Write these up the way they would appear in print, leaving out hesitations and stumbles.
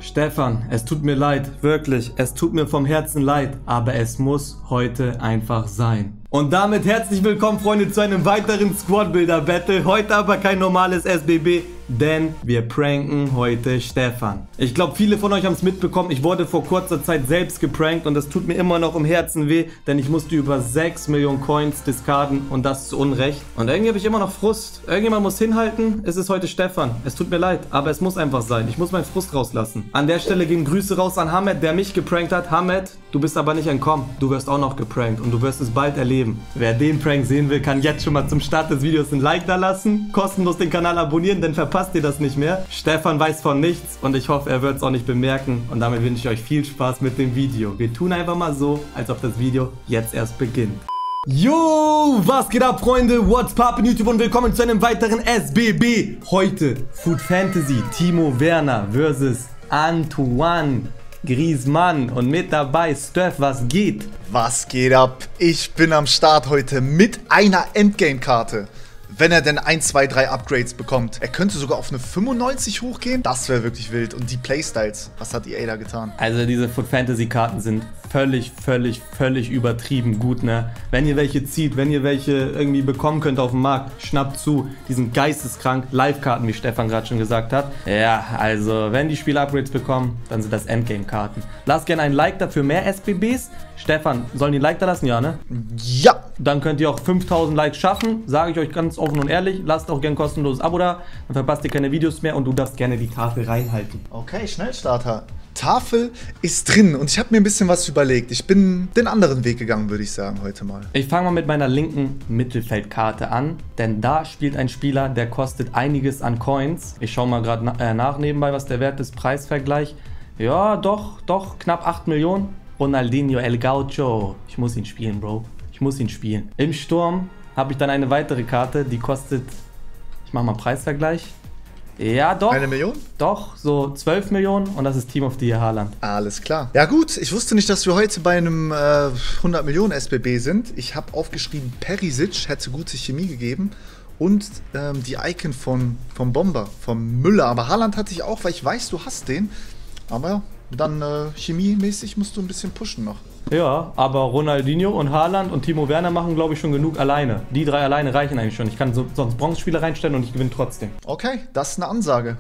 Stefan, es tut mir leid, wirklich, es tut mir vom Herzen leid, aber es muss heute einfach sein. Und damit herzlich willkommen, Freunde, zu einem weiteren Squad-Builder-Battle. Heute aber kein normales SBB, denn wir pranken heute Stefan. Ich glaube, viele von euch haben es mitbekommen, ich wurde vor kurzer Zeit selbst geprankt und das tut mir immer noch im Herzen weh, denn ich musste über 6 Millionen Coins discarden und das zu Unrecht. Und irgendwie habe ich immer noch Frust. Irgendjemand muss hinhalten, es ist heute Stefan. Es tut mir leid, aber es muss einfach sein. Ich muss meinen Frust rauslassen. An der Stelle gehen Grüße raus an Hamed, der mich geprankt hat. Hamed, du bist aber nicht entkommen. Du wirst auch noch geprankt und du wirst es bald erleben. Wer den Prank sehen will, kann jetzt schon mal zum Start des Videos ein Like da lassen, kostenlos den Kanal abonnieren, dann verpasst ihr das nicht mehr. Stefan weiß von nichts und ich hoffe, er wird es auch nicht bemerken. Und damit wünsche ich euch viel Spaß mit dem Video. Wir tun einfach mal so, als ob das Video jetzt erst beginnt. Yo, was geht ab, Freunde? What's poppin' YouTube und willkommen zu einem weiteren SBB. Heute Food Fantasy, Timo Werner versus Antoine Griezmann und mit dabei Steph, was geht? Was geht ab? Ich bin am Start heute mit einer Endgame-Karte. Wenn er denn 1, 2, 3 Upgrades bekommt. Er könnte sogar auf eine 95 hochgehen. Das wäre wirklich wild. Und die Playstyles, was hat EA da getan? Also diese Food Fantasy Karten sind völlig übertrieben gut, ne? Wenn ihr welche zieht, wenn ihr welche irgendwie bekommen könnt auf dem Markt, schnappt zu. Die sind geisteskrank. Live-Karten, wie Stefan gerade schon gesagt hat. Ja, also wenn die Spiele Upgrades bekommen, dann sind das Endgame-Karten. Lasst gerne ein Like dafür, mehr SBBs. Stefan, sollen die Like da lassen? Ja, ne? Ja! Dann könnt ihr auch 5000 Likes schaffen. Sage ich euch ganz offen und ehrlich. Lasst auch gerne ein kostenloses Abo da. Dann verpasst ihr keine Videos mehr und du darfst gerne die Tafel reinhalten. Okay, Schnellstarter. Tafel ist drin und ich habe mir ein bisschen was überlegt. Ich bin den anderen Weg gegangen, würde ich sagen, heute mal. Ich fange mal mit meiner linken Mittelfeldkarte an, denn da spielt ein Spieler, der kostet einiges an Coins. Ich schaue mal gerade nach nebenbei, was der Wert ist, Preisvergleich. Ja, doch, knapp 8 Millionen. Ronaldinho El Gaucho. Ich muss ihn spielen, Bro. Ich muss ihn spielen. Im Sturm habe ich dann eine weitere Karte, die kostet, ich mache mal Preisvergleich. Ja, doch. 1 Million? Doch, so 12 Millionen und das ist Team of the Year Haaland. Alles klar. Ja gut, ich wusste nicht, dass wir heute bei einem 100 Millionen SBB sind. Ich habe aufgeschrieben, Perisic hätte gute Chemie gegeben und die Icon vom Bomber, vom Müller. Aber Haaland hatte ich auch, weil ich weiß, du hast den. Aber ja, dann chemiemäßig musst du ein bisschen pushen noch. Ja, aber Ronaldinho und Haaland und Timo Werner machen, glaube ich, schon genug alleine. Die drei alleine reichen eigentlich schon. Ich kann sonst Bronzespieler reinstellen und ich gewinne trotzdem. Okay, das ist eine Ansage.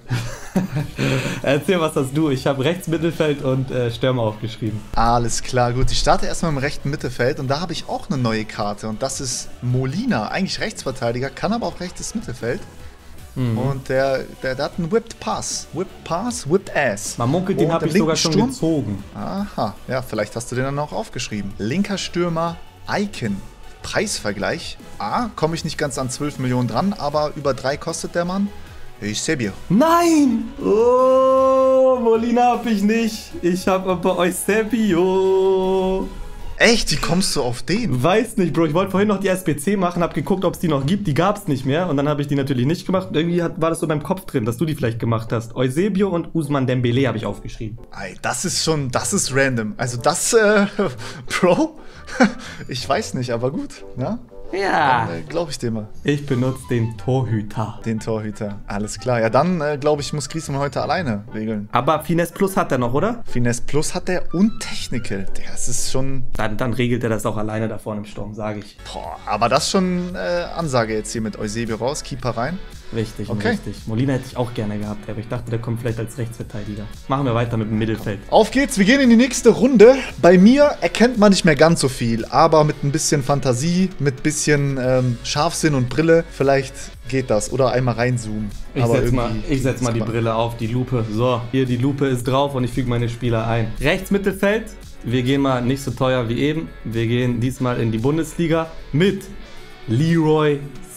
Erzähl, was hast du? Ich habe rechts Mittelfeld und Stürmer aufgeschrieben. Alles klar, gut. Ich starte erstmal im rechten Mittelfeld und da habe ich auch eine neue Karte. Und das ist Molina, eigentlich Rechtsverteidiger, kann aber auch rechtes Mittelfeld. Und der hat einen Whipped Pass. Whipped Pass, Whipped Ass. Man munkelt, den habe ich sogar schon gezogen. Aha, ja, vielleicht hast du den dann auch aufgeschrieben. Linker Stürmer, Icon. Preisvergleich. Komme ich nicht ganz an 12 Millionen dran, aber über 3 kostet der Mann. Eusebio. Nein! Oh, Molina habe ich nicht. Ich habe aber Eusebio. Echt? Wie kommst du auf den? Weiß nicht, Bro. Ich wollte vorhin noch die SBC machen, habe geguckt, ob es die noch gibt. Die gab es nicht mehr. Und dann habe ich die natürlich nicht gemacht. Irgendwie war das so in meinem Kopf drin, dass du die vielleicht gemacht hast. Eusebio und Ousmane Dembélé habe ich aufgeschrieben. Ey, das ist random. Also das, Bro, ich weiß nicht, aber gut, ne? Ja. Glaube ich dir mal. Ich benutze den Torhüter. Den Torhüter, alles klar. Ja, dann glaube ich, muss Griezmann heute alleine regeln. Aber Finesse Plus hat er noch, oder? Finesse Plus hat er und Technical. Das ist schon... Dann regelt er das auch alleine da vorne im Sturm, sage ich. Boah, aber das ist schon Ansage jetzt hier mit Eusebio raus, Keeper rein. Richtig, okay. Richtig. Molina hätte ich auch gerne gehabt, aber ich dachte, der kommt vielleicht als Rechtsverteidiger. Machen wir weiter mit dem Mittelfeld. Auf geht's, wir gehen in die nächste Runde. Bei mir erkennt man nicht mehr ganz so viel, aber mit ein bisschen Fantasie, mit ein bisschen Scharfsinn und Brille, vielleicht geht das. Oder einmal reinzoomen. Ich setz mal die Brille auf, die Lupe. So, hier die Lupe ist drauf und ich füge meine Spieler ein. Rechts Mittelfeld, wir gehen mal nicht so teuer wie eben. Wir gehen diesmal in die Bundesliga mit Leroy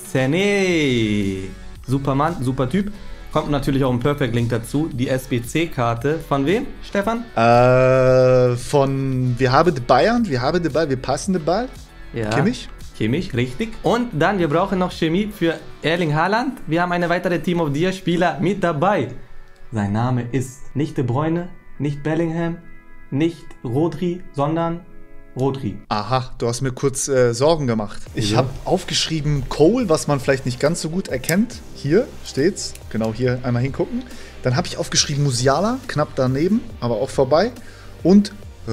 Sané. Super Mann, super Typ. Kommt natürlich auch ein Perfect Link dazu. Die SBC-Karte. Von wem, Stefan? Von wir haben die Bayern, wir passen den Ball. Ja. Kimmich, richtig. Und dann, wir brauchen noch Chemie für Erling Haaland. Wir haben eine weitere Team of the Year Spieler mit dabei. Sein Name ist nicht De Bruyne, nicht Bellingham, nicht Rodri, sondern Rodri. Aha, du hast mir kurz Sorgen gemacht. Ich habe aufgeschrieben Cole, was man vielleicht nicht ganz so gut erkennt. Hier steht's. Genau hier einmal hingucken. Dann habe ich aufgeschrieben Musiala, knapp daneben, aber auch vorbei. Und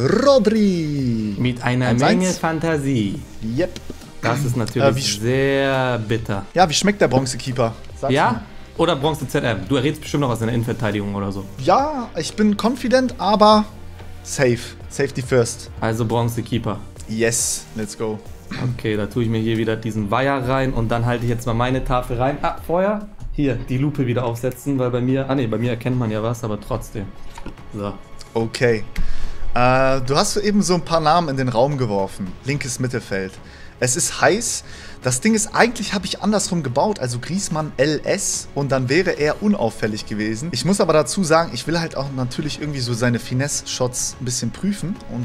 Rodri. Mit einer 1-1. Menge Fantasie. Yep. Das ist natürlich sehr bitter. Ja, wie schmeckt der Bronzekeeper? Sag's Ja? mal. Oder Bronze ZM? Du errätst bestimmt noch was in der Innenverteidigung oder so. Ja, ich bin confident, aber safe. Safety first. Also Bronzekeeper. Yes, let's go. Okay, da tue ich mir hier wieder diesen Weiher rein und dann halte ich jetzt mal meine Tafel rein. Ah, vorher hier die Lupe wieder aufsetzen, weil bei mir, bei mir erkennt man ja was, aber trotzdem. So. Okay. Du hast eben so ein paar Namen in den Raum geworfen. Linkes Mittelfeld. Es ist heiß. Das Ding ist, eigentlich habe ich andersrum gebaut, also Griezmann LS und dann wäre er unauffällig gewesen. Ich muss aber dazu sagen, ich will halt auch natürlich irgendwie so seine Finesse-Shots ein bisschen prüfen und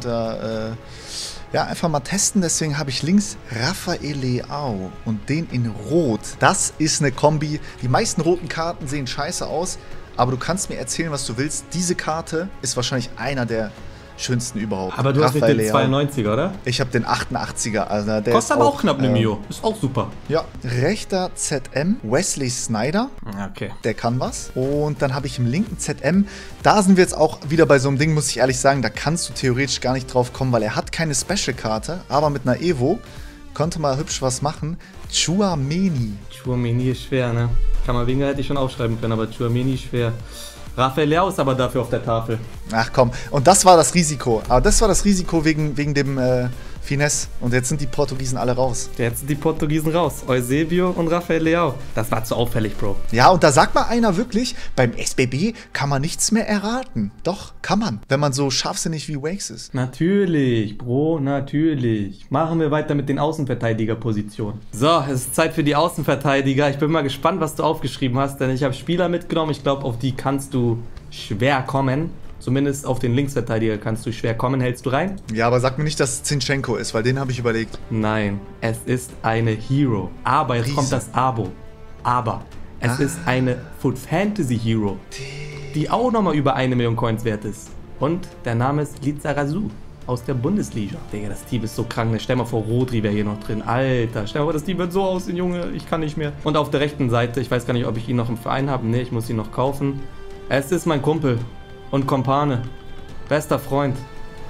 ja, einfach mal testen. Deswegen habe ich links Rafael Leao und den in Rot. Das ist eine Kombi. Die meisten roten Karten sehen scheiße aus, aber du kannst mir erzählen, was du willst. Diese Karte ist wahrscheinlich einer der schönsten überhaupt. Aber du hast nicht den Leao. 92er, oder? Ich habe den 88er. Also der Kostet ist aber auch knapp eine Mio. Ist auch super. Ja, rechter ZM, Wesley Sneijder. Okay. Der kann was. Und dann habe ich im linken ZM, da sind wir jetzt auch wieder bei so einem Ding, muss ich ehrlich sagen, da kannst du theoretisch gar nicht drauf kommen, weil er hat keine Special-Karte, aber mit einer Evo konnte mal hübsch was machen. Tchouaméni. Tchouaméni ist schwer, ne? Kamavinga hätte ich schon aufschreiben können, aber Tchouaméni ist schwer. Rafael Leao ist aber dafür auf der Tafel. Ach komm, und das war das Risiko. Aber das war das Risiko wegen dem Finesse. Und jetzt sind die Portugiesen alle raus. Jetzt sind die Portugiesen raus. Eusebio und Rafael Leao. Das war zu auffällig, Bro. Ja, und da sagt mal einer wirklich, beim SBB kann man nichts mehr erraten. Doch, kann man, wenn man so scharfsinnig wie Wakes ist. Natürlich, Bro, natürlich. Machen wir weiter mit den Außenverteidigerpositionen. So, es ist Zeit für die Außenverteidiger. Ich bin mal gespannt, was du aufgeschrieben hast, denn ich habe Spieler mitgenommen. Ich glaube, auf die kannst du schwer kommen. Zumindest auf den Linksverteidiger kannst du schwer kommen. Hältst du rein? Ja, aber sag mir nicht, dass es Zinchenko ist, weil den habe ich überlegt. Nein, es ist eine Hero. Aber jetzt kommt das Abo. Aber es ist eine Foot Fantasy Hero, die auch nochmal über 1 Million Coins wert ist. Und der Name ist Lizarazu aus der Bundesliga. Digga, das Team ist so krank. Ne? Stell mal vor, Rodri wäre hier noch drin. Alter, stell mal vor, das Team wird so aussehen, Junge. Ich kann nicht mehr. Und auf der rechten Seite, ich weiß gar nicht, ob ich ihn noch im Verein habe. Ne, ich muss ihn noch kaufen. Es ist mein Kumpel und Kompane, bester Freund,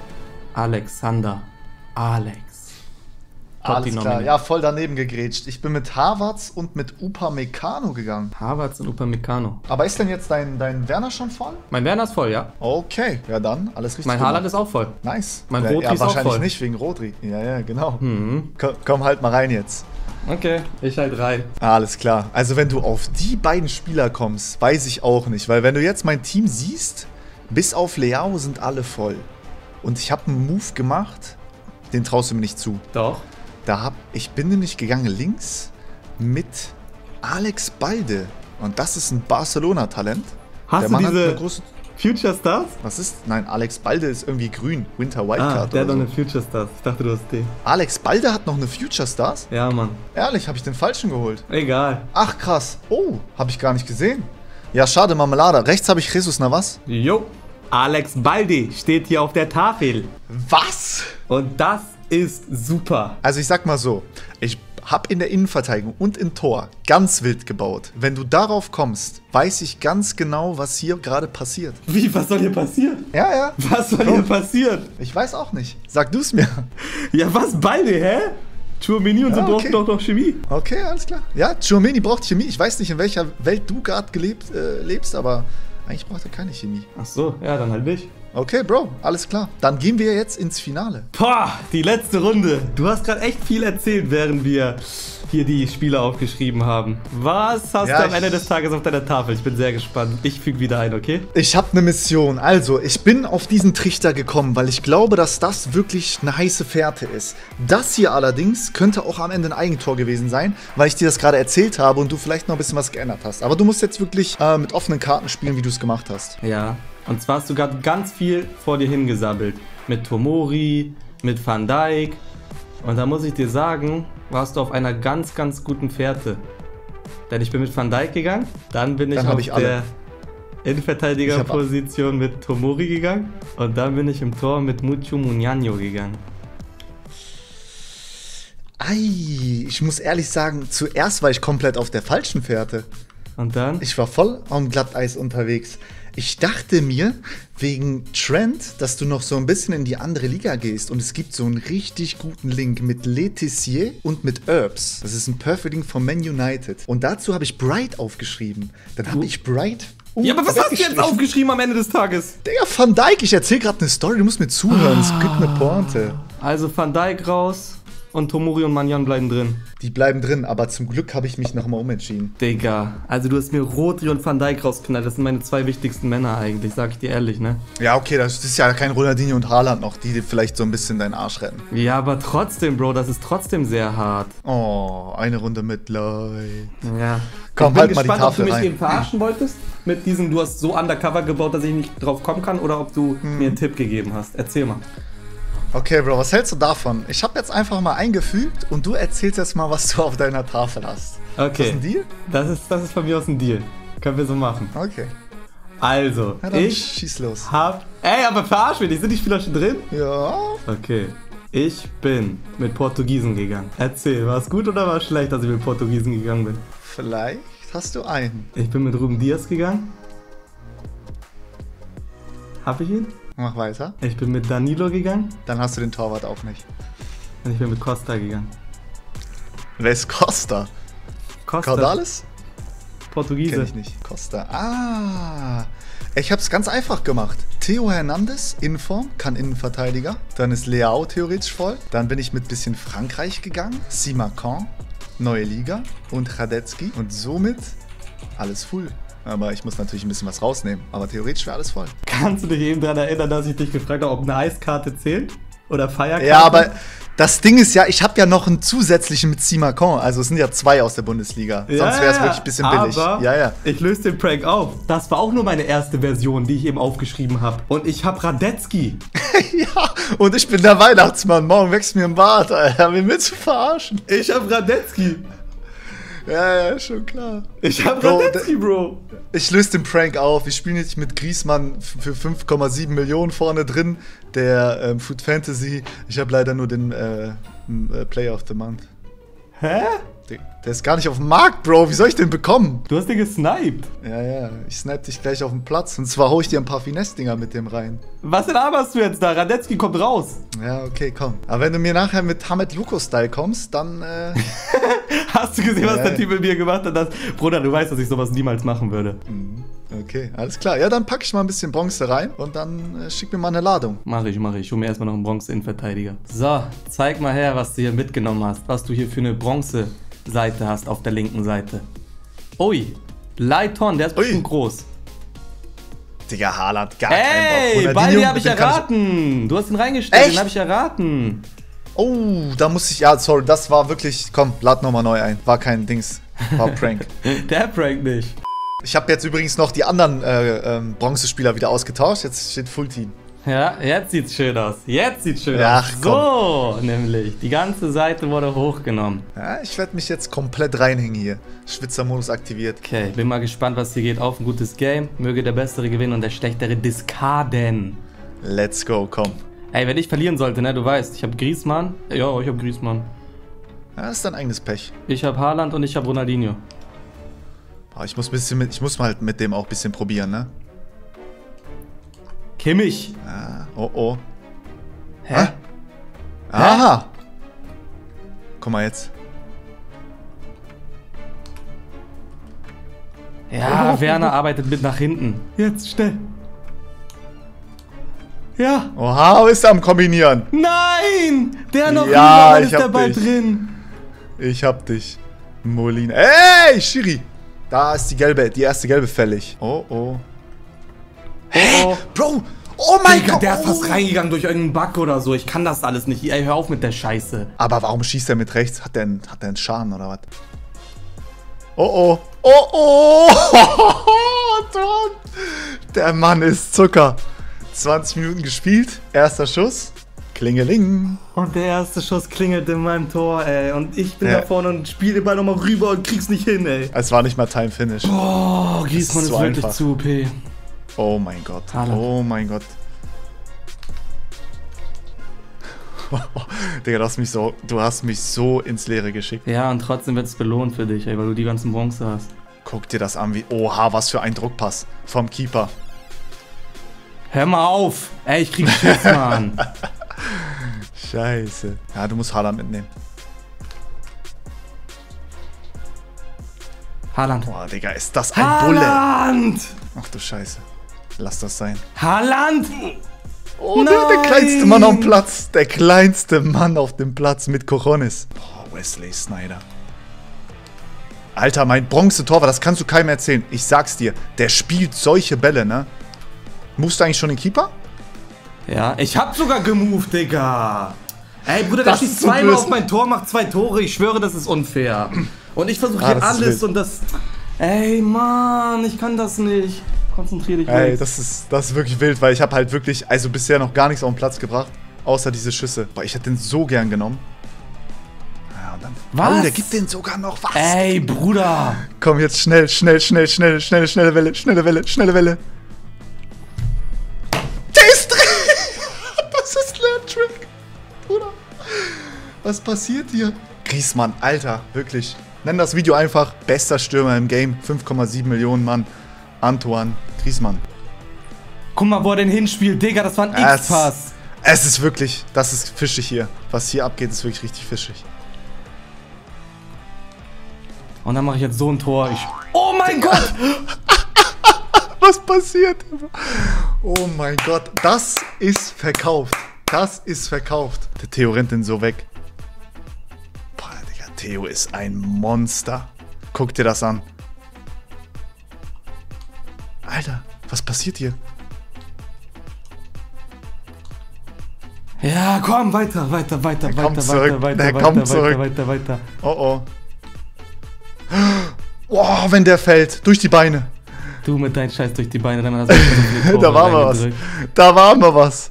Alexander Alex. Alles klar, ja, voll daneben gegrätscht. Ich bin mit Havertz und mit Upamecano gegangen. Havertz und Upamecano. Aber ist denn jetzt dein Werner schon voll? Mein Werner ist voll, ja. Okay, ja dann, alles richtig. Mein Haaland ist auch voll. Nice. Mein Rodri ist auch wahrscheinlich voll. nicht, wegen Rodri. Ja, genau. Komm halt mal rein jetzt. Okay, ich halt rein. Alles klar. Also wenn du auf die beiden Spieler kommst, weiß ich auch nicht. Weil wenn du jetzt mein Team siehst, bis auf Leao sind alle voll. Und ich habe einen Move gemacht, den traust du mir nicht zu. Doch. Ich bin nämlich gegangen links mit Alex Balde. Und das ist ein Barcelona-Talent. Hast du diese Future Stars? Was ist? Nein, Alex Balde ist irgendwie grün. Winter Wildcard. Der hat noch eine Future Stars. Ich dachte, du hast den. Alex Balde hat noch eine Future Stars? Ja, Mann. Ehrlich, habe ich den falschen geholt. Egal. Ach, krass. Oh, habe ich gar nicht gesehen. Ja, schade, Marmelade. Rechts habe ich Jesus Navas. Jo. Alex Balde steht hier auf der Tafel. Was? Und das ist super. Also ich sag mal so, ich habe in der Innenverteidigung und im Tor ganz wild gebaut. Wenn du darauf kommst, weiß ich ganz genau, was hier gerade passiert. Wie, was soll hier passieren? Ja. Was soll hier passieren? Ich weiß auch nicht. Sag du es mir. Ja, was, Balde, hä? Tchouaméni und so brauchen doch noch Chemie. Okay, alles klar. Ja, Tchouaméni braucht Chemie. Ich weiß nicht, in welcher Welt du gerade lebst, aber eigentlich braucht er keine Chemie. Ach so, ja, dann halt nicht. Okay, Bro, alles klar. Dann gehen wir jetzt ins Finale. Boah, die letzte Runde. Du hast gerade echt viel erzählt, während wir hier die Spiele aufgeschrieben haben. Was hast du am Ende des Tages auf deiner Tafel? Ich bin sehr gespannt. Ich füge wieder ein, okay? Ich habe eine Mission. Also, ich bin auf diesen Trichter gekommen, weil ich glaube, dass das wirklich eine heiße Fährte ist. Das hier allerdings könnte auch am Ende ein Eigentor gewesen sein, weil ich dir das gerade erzählt habe und du vielleicht noch ein bisschen was geändert hast. Aber du musst jetzt wirklich mit offenen Karten spielen, wie du es gemacht hast. Ja, und zwar hast du gerade ganz viel vor dir hingesammelt. Mit Tomori, mit Van Dijk. Und da muss ich dir sagen, warst du auf einer ganz, ganz guten Fährte. Denn ich bin mit Van Dijk gegangen, dann bin ich auf der Innenverteidigerposition mit Tomori gegangen und dann bin ich im Tor mit Mucho Munyanyo gegangen. Ich muss ehrlich sagen, zuerst war ich komplett auf der falschen Fährte. Und dann? Ich war voll am Glatteis unterwegs. Ich dachte mir, wegen Trent, dass du noch so ein bisschen in die andere Liga gehst. Und es gibt so einen richtig guten Link mit Letizier und mit Herbs. Das ist ein Perfect Link von Man United. Und dazu habe ich Bright aufgeschrieben. Dann habe ich Bright... Ja, aber was hast du jetzt aufgeschrieben am Ende des Tages? Digga, Van Dijk, ich erzähl gerade eine Story, du musst mir zuhören. Es gibt eine Pointe. Also Van Dijk raus und Tomori und Manjan bleiben drin. Die bleiben drin, aber zum Glück habe ich mich nochmal umentschieden. Digga, also du hast mir Rodri und Van Dijk rausgeknallt. Das sind meine 2 wichtigsten Männer eigentlich, sag ich dir ehrlich, ne? Ja, okay, das ist ja kein Ronaldinho und Haaland noch, die dir vielleicht so ein bisschen deinen Arsch retten. Ja, aber trotzdem, Bro, das ist trotzdem sehr hart. Oh, eine Runde Mitleid. Ja. Komm, ich bin halt mal die gespannt, ob du Tafel mich rein. eben verarschen wolltest. Mit diesem, du hast so undercover gebaut, dass ich nicht drauf kommen kann. Oder ob du mir einen Tipp gegeben hast. Erzähl mal. Okay, Bro, was hältst du davon? Ich habe jetzt einfach mal eingefügt und du erzählst jetzt mal, was du auf deiner Tafel hast. Okay. Ist das ein Deal? Das ist von mir aus ein Deal. Können wir so machen. Okay. Also, Ja, dann ich schieß los. hab... Ey, aber verarsch mich, sind die Spieler schon drin? Ja. Okay. Ich bin mit Portugiesen gegangen. Erzähl, war es gut oder war es schlecht, dass ich mit Portugiesen gegangen bin? Vielleicht hast du einen. Ich bin mit Ruben Diaz gegangen. Hab ich ihn? Mach weiter. Ich bin mit Danilo gegangen. Dann hast du den Torwart auch nicht. Und ich bin mit Costa gegangen. Wer ist Costa? Costa, Caudales? Portugiese. Kenn ich nicht. Costa. Ah. Ich hab's ganz einfach gemacht. Theo Hernandez, Innenform, kann Innenverteidiger. Dann ist Leao theoretisch voll. Dann bin ich mit bisschen Frankreich gegangen. Simacan, neue Liga. Und Radetzky. Und somit alles full. Aber ich muss natürlich ein bisschen was rausnehmen. Aber theoretisch wäre alles voll. Kannst du dich eben daran erinnern, dass ich dich gefragt habe, ob eine Eiskarte zählt? Oder Feierkarte? Ja, aber das Ding ist ja, ich habe ja noch einen zusätzlichen mit Simacan. Also es sind ja 2 aus der Bundesliga. Ja, sonst wäre es wirklich ein bisschen billig. Aber Ja. ich löse den Prank auf. Das war auch nur meine erste Version, die ich eben aufgeschrieben habe. Und ich habe Radetzky. Ja, und ich bin der Weihnachtsmann. Morgen wächst mir ein Bart, Alter. Wen willst du verarschen? Ich habe Radetzky. Ja, schon klar. Ich habe Bro, Radetzky, Bro. Ich löse den Prank auf. Ich spiele nicht mit Griezmann für 5,7 Millionen vorne drin. Der Food Fantasy. Ich habe leider nur den Player of the Month. Hä? Der ist gar nicht auf dem Markt, Bro. Wie soll ich den bekommen? Du hast den gesniped. Ja. Ich snipe dich gleich auf den Platz. Und zwar hau ich dir ein paar Finesse-Dinger mit dem rein. Was laberst du jetzt da? Radetzky kommt raus. Ja, okay, komm. Aber wenn du mir nachher mit Hamed Luko-Style kommst, dann... Hast du gesehen, was Ja. der Typ mit mir gemacht hat? Bruder, du weißt, dass ich sowas niemals machen würde. Okay, alles klar. Ja, dann packe ich mal ein bisschen Bronze rein und dann schick mir mal eine Ladung. Mach ich. Ich hole mir erstmal noch einen Bronze-Innenverteidiger. So, zeig mal her, was du hier mitgenommen hast. Was du hier für eine Bronze-Seite hast auf der linken Seite. Ui, Leighton, der ist bestimmt groß. Digga, Haaland, gar keinen Ey, Bock. Baldi habe ich den kann erraten. Du hast ihn reingestellt, Echt? den habe ich erraten. Oh, da muss ich... Ja, sorry, das war wirklich... Komm, lad nochmal neu ein. War kein Dings. War Prank. Der prankt nicht. Ich habe jetzt übrigens noch die anderen Bronzespieler wieder ausgetauscht. Jetzt steht Full Team. Ja, jetzt sieht's schön aus. Ach, So, nämlich. Die ganze Seite wurde hochgenommen. Ja, ich werde mich jetzt komplett reinhängen hier. Schwitzermodus aktiviert. Okay, bin mal gespannt, was hier geht. Auf ein gutes Game. Möge der Bessere gewinnen und der Schlechtere diskarden. Let's go, komm. Ey, wenn ich verlieren sollte, ne, du weißt, ich habe Griezmann. Ja, ich habe Griezmann. Ja, das ist dein eigenes Pech. Ich habe Haaland und ich habe Ronaldinho. Aber ich muss halt mit dem auch ein bisschen probieren, ne? Kimmich. Ah, oh. Hä? Aha. Guck mal jetzt. Ja, Werner arbeitet mit nach hinten. Jetzt, schnell. Ja. Oha, ist er am Kombinieren. Nein! Der noch Ja, rüber, dann ich ist der hab Ball dich. drin. Ich hab dich. Molina. Ey, Schiri. Da ist die erste gelbe fällig. Oh. Oh. Bro. Oh mein Digga, Gott. der ist fast reingegangen durch irgendeinen Bug oder so. Ich kann das alles nicht. Ey, hör auf mit der Scheiße. Aber warum schießt er mit rechts? Hat der einen Schaden oder was? Oh. Antoine. Der Mann ist Zucker. 20 Minuten gespielt. Erster Schuss. Klingeling. Und der erste Schuss klingelt in meinem Tor, ey. Und ich bin Ja. da vorne und spiele den Ball nochmal rüber und krieg's nicht hin, ey. Es war nicht mal Time Finish. Oh, Griezmann ist so wirklich einfach. zu OP. Oh mein Gott. Haaland. Oh mein Gott. Digga, du hast mich so ins Leere geschickt. Ja, und trotzdem wird es belohnt für dich, ey, weil du die ganzen Bronze hast. Guck dir das an, wie... Oha, was für ein Druckpass vom Keeper. Hör mal auf. Ey, ich krieg Schiss, Mann. Scheiße. Ja, du musst Haaland mitnehmen. Haaland. Boah, Digga, ist das ein Bulle. Haaland! Ach du Scheiße. Lass das sein. Haaland! Oh, der kleinste Mann auf dem Platz. Der kleinste Mann auf dem Platz mit Cojones. Boah, Wesley Sneijder. Alter, mein Bronze-Torwart, das kannst du keinem erzählen. Ich sag's dir, der spielt solche Bälle, ne? Musst du eigentlich schon den Keeper? Ja, ich hab sogar gemoved, Digga. Ey, Bruder, der Das schießt ist so zweimal böse. auf mein Tor, macht 2 Tore. Ich schwöre, das ist unfair. Und ich versuche hier das ist alles wild. und das... Ey, Mann, ich kann das nicht. Konzentrier dich. Ey, Jungs. das ist wirklich wild, weil ich habe halt wirklich, also bisher noch gar nichts auf den Platz gebracht, außer diese Schüsse. Boah, ich hätte den so gern genommen. Ja, und dann... Was? Oh, der gibt den sogar noch was. Ey, Bruder. Komm, jetzt schnell, schnell Welle, schnelle Welle. Der ist drin! Das ist Lerntrick. Bruder. Was passiert hier? Griezmann, Alter, wirklich. Nenn das Video einfach bester Stürmer im Game. 5,7 Millionen Mann. Antoine Griezmann. Guck mal, wo er den hinspielt. Digga, das war ein X-Pass. Es ist wirklich, das ist fischig hier. Was hier abgeht, ist wirklich richtig fischig. Und dann mache ich jetzt so ein Tor. Oh mein Gott! Was passiert? Oh mein Gott, das ist verkauft. Das ist verkauft. Der Theo rennt den so weg. Boah, Digga, Theo ist ein Monster. Guck dir das an. Alter, was passiert hier? Ja, komm, weiter. kommt zurück. Der kommt zurück. Weiter. Oh oh. Boah, wenn der fällt. Durch die Beine. Du mit deinen Scheiß durch die Beine. Dann hast du so viele Tore Da war mal was. reingedrückt. Da war mal was.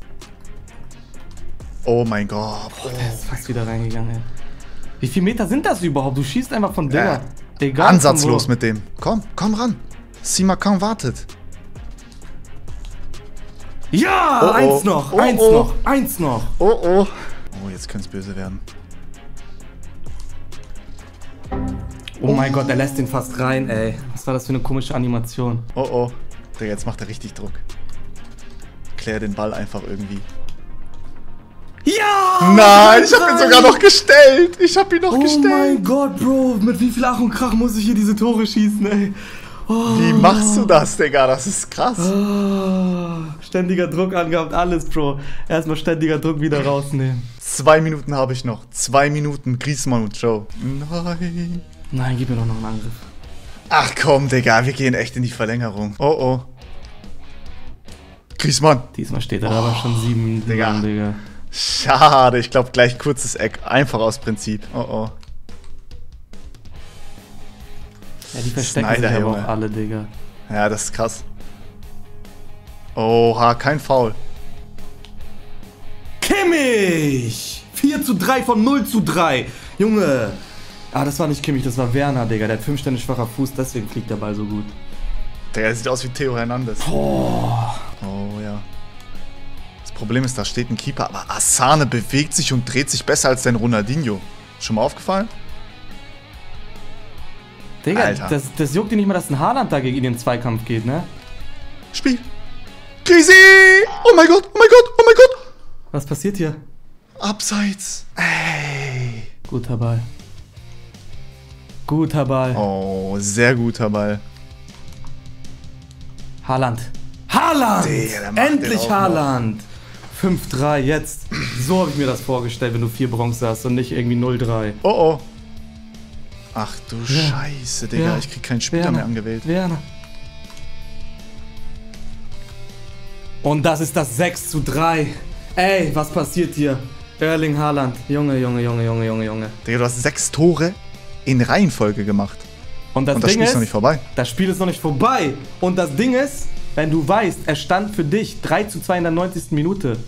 Oh mein Gott. Der ist fast wieder reingegangen, ey. Wie viele Meter sind das überhaupt? Du schießt einfach von Digga. Ja. Egal Ansatzlos von wo. mit dem. Komm ran. Simakan wartet. Ja, Oh, oh. eins noch, Oh, eins oh. noch, eins noch. Oh oh. Oh, jetzt könnte es böse werden. Oh mein Gott, er lässt den fast rein, ey. Was war das für eine komische Animation? Oh oh. Digga, jetzt macht er richtig Druck. Klär den Ball einfach irgendwie. Ja! Nein, ich hab ihn sogar noch gestellt. Ich hab ihn noch Oh gestellt. mein Gott, Bro. Mit wie viel Ach und Krach muss ich hier diese Tore schießen, ey. Oh. Wie machst du das, Digga? Das ist krass. Oh. Ständiger Druck angehabt, alles, Bro. Erstmal ständiger Druck wieder rausnehmen. 2 Minuten habe ich noch. 2 Minuten Griezmann und Joe. Nein. Nein, gib mir doch noch einen Angriff. Ach komm, Digga, wir gehen echt in die Verlängerung. Oh oh. Griezmann. Diesmal steht er aber schon 7 Minuten Digga. lang, Digga. Schade, ich glaube gleich kurzes Eck. Einfach aus Prinzip. Oh oh. Ja, die verstecken Sneijder, sich aber Junge. auch alle, Digga. Ja, das ist krass. Oha, kein Foul. Kimmich! 4:3 von 0:3. Junge. Ah, das war nicht Kimmich, das war Werner, Digga. Der hat 5 Stände schwacher Fuß, deswegen fliegt der Ball so gut. Digga, der sieht aus wie Theo Hernandez. Oh. Oh ja. Das Problem ist, da steht ein Keeper, aber Asane bewegt sich und dreht sich besser als dein Ronaldinho. Schon mal aufgefallen? Digga, Alter. das juckt dir nicht mal, dass ein Haaland da gegen ihn in den Zweikampf geht, ne? Spiel. Krisi! Oh mein Gott, oh mein Gott, oh mein Gott! Was passiert hier? Abseits. Ey. Guter Ball. Guter Ball. Oh, sehr guter Ball. Haaland. Haaland! Digga, der macht Endlich den auch Haaland! 5:3, jetzt. So habe ich mir das vorgestellt, wenn du 4 Bronze hast und nicht irgendwie 0:3. Oh oh. Ach du Ja. Scheiße, Digga. Ja. Ich krieg keinen Spieler Werner. mehr angewählt. Werner. Und das ist das 6:3. Ey, was passiert hier? Erling Haaland. Junge. Digga, du hast 6 Tore in Reihenfolge gemacht. Und das Und das Ding Spiel ist ist, noch nicht vorbei. das Spiel ist noch nicht vorbei. Und das Ding ist, wenn du weißt, er stand für dich 3:2 in der 90. Minute.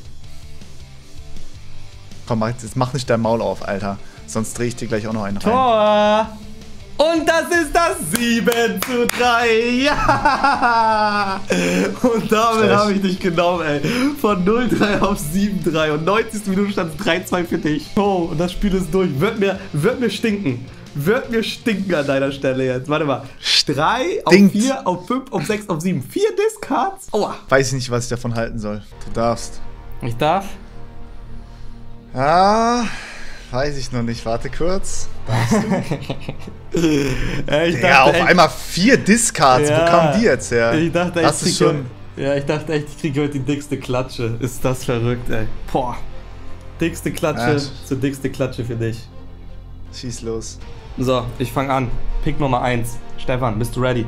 Komm, jetzt mach nicht dein Maul auf, Alter. Sonst drehe ich dir gleich auch noch einen rein. Tor! Und das ist das 7:3. Ja! Und damit Frech. habe ich dich genommen, ey. Von 0:3 auf 7:3. Und 90. Minute stand es 3:2 für dich. Oh, und das Spiel ist durch. Wird mir stinken. Wird mir stinken an deiner Stelle jetzt. Warte mal. 3 auf Stinkt. 4, auf 5, auf 6, auf 7. 4 Discards? Aua. Weiß ich nicht, was ich davon halten soll. Du darfst. Ich darf? Ah, weiß ich noch nicht. Warte kurz. Darfst du? Ich Ja, auf echt, einmal 4 Discards. Ja, Wo kamen die jetzt her? Ich dachte Hast du echt, schon. Ja, ich dachte echt, ich kriege heute die dickste Klatsche. Ist das verrückt, ey. Boah. Dickste Klatsche, zur dickste Klatsche für dich. Schieß los. So, ich fange an. Pick Nummer 1. Stefan, bist du ready?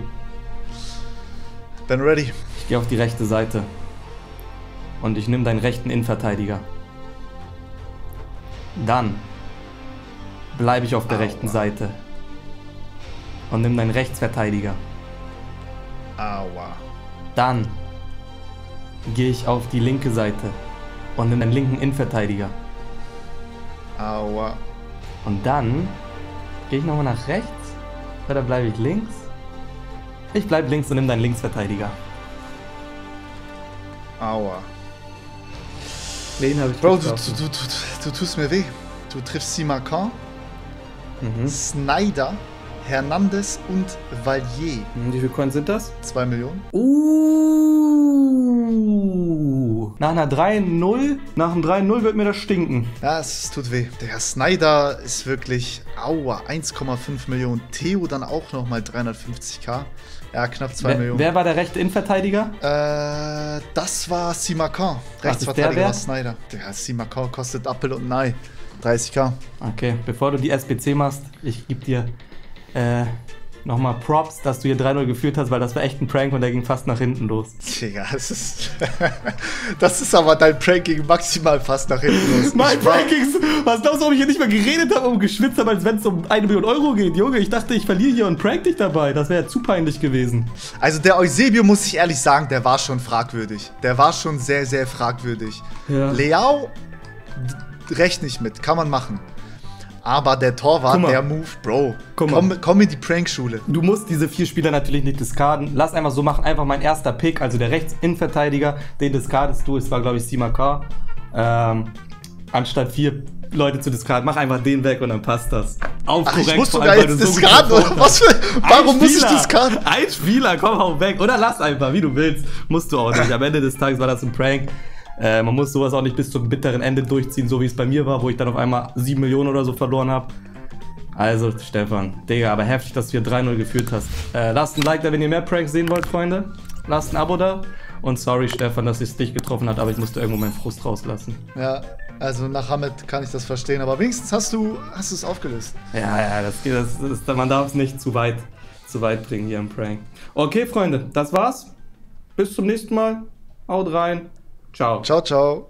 Bin ready. Ich gehe auf die rechte Seite. Und ich nehme deinen rechten Innenverteidiger. Dann bleibe ich auf der rechten Seite. Und nimm deinen Rechtsverteidiger. Aua. Dann gehe ich auf die linke Seite. Und nimm deinen linken Innenverteidiger. Aua. Und dann gehe ich nochmal nach rechts. Oder bleibe ich links? Ich bleibe links und nimm deinen Linksverteidiger. Aua. Wen habe ich Bro, getroffen? du tust mir weh. Du triffst Simakan, Mhm. Snyder, Hernandez und Valier. Wie viele Coins sind das? 2 Millionen. Nach einer 3-0, nach einem 3-0 wird mir das stinken. Ja, es tut weh. Der Snyder ist wirklich, aua, 1,5 Millionen. Theo dann auch nochmal 350k. Ja, knapp 2 Millionen. Wer war der rechte Innenverteidiger? Das war Simakan. Was ist Rechtsverteidiger der war Snyder. Der Simakan kostet Apfel und Ei. 30k. Okay, bevor du die SBC machst, ich gebe dir nochmal Props, dass du hier 3-0 geführt hast, weil das war echt ein Prank und der ging fast nach hinten los. Digga, das ist aber dein Prank gegen maximal fast nach hinten los. Mein Prank ging's! Was glaubst du, ob ich hier nicht mehr geredet habe und geschwitzt habe, als wenn es um 1 Million Euro geht? Junge, ich dachte, ich verliere hier und prank dich dabei. Das wäre ja zu peinlich gewesen. Also der Eusebio, muss ich ehrlich sagen, der war schon fragwürdig. Der war schon sehr, sehr fragwürdig. Ja. Leao rechne ich mit, kann man machen. Aber der Torwart, Guck mal. der Move, Bro, Guck mal. komm in die Prankschule. Du musst diese 4 Spieler natürlich nicht discarden. Lass einfach so machen. Einfach mein erster Pick, also der Rechts-Innenverteidiger, den discardest du. Es war, glaube ich, Simakan. Anstatt 4 Leute zu discarden, mach einfach den weg und dann passt das. Auf Ach, ich korrekt, muss vor sogar allem, weil jetzt du so gut discarden, oder performt was? hast. Warum muss ich Spieler, discarden? Ein Spieler, komm, hau weg. Oder lass einfach, wie du willst. Musst du auch nicht. Am Ende des Tages war das ein Prank. Man muss sowas auch nicht bis zum bitteren Ende durchziehen, so wie es bei mir war, wo ich dann auf einmal 7 Millionen oder so verloren habe. Also, Stefan, Digga, aber heftig, dass du hier 3-0 geführt hast. Lasst ein Like da, wenn ihr mehr Pranks sehen wollt, Freunde. Lasst ein Abo da. Und sorry, Stefan, dass es dich getroffen hat, aber ich musste irgendwo meinen Frust rauslassen. Ja, also nach Hamid kann ich das verstehen, aber wenigstens hast du es aufgelöst. Ja, man darf es nicht zu weit bringen hier im Prank. Okay, Freunde, das war's. Bis zum nächsten Mal. Haut rein. Ciao. Ciao, ciao.